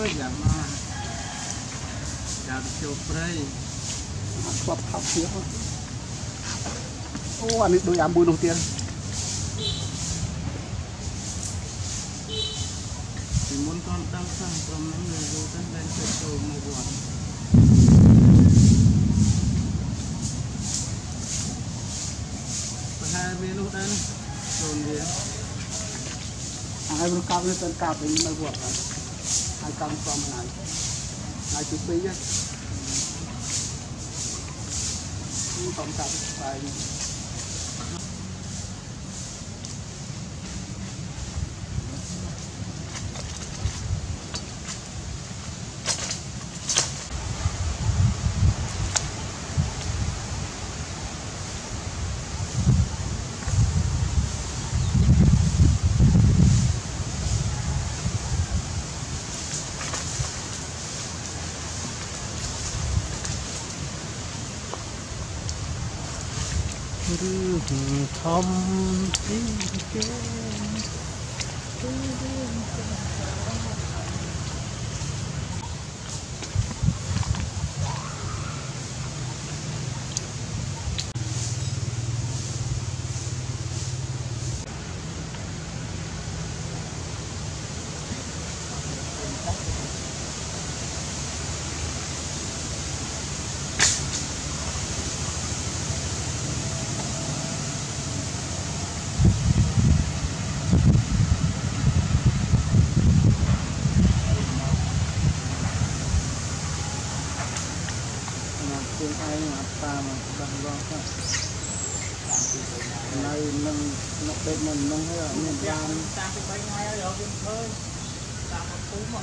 giảm mà giảm chụp đây Club học phía thôi. Ô, anh ấy đôi ám bùi đầu tiên. Thì muốn con tăng sang trong những người vô tất lên sẽ cầu một buồn. Và hai bên lúc đây đồn gì Hai bên cao lên tên cao thì mới buộc. Hai cao from này. Hai chục phí á. Không cao phải. Thầm đi kia Tiếng ai mà ta mà đang lo cả này nâng nó bên mình nâng hay là miền Nam ta cái bánh ngay ở bên khơi ta một cú mà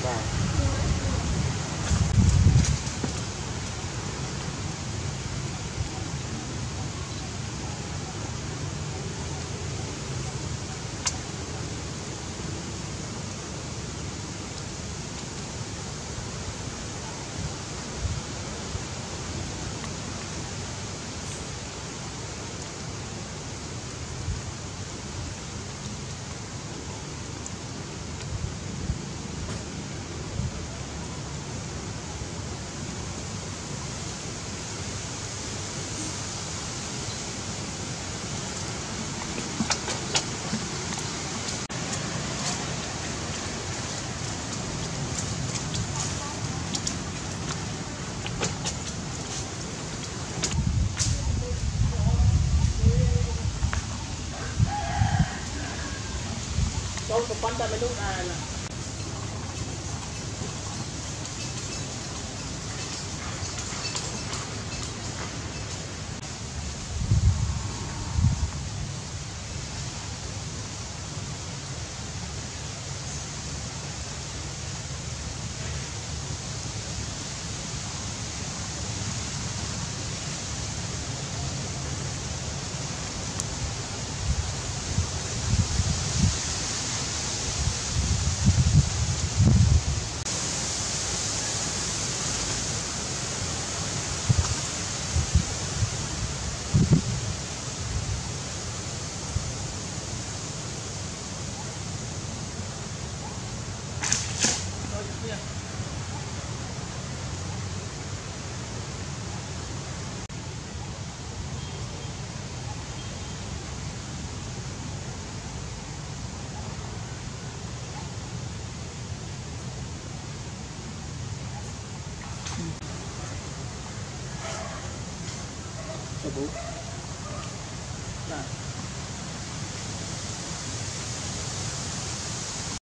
Vâng. Đâu có quan tâm đến lúc này là bố. Dạ.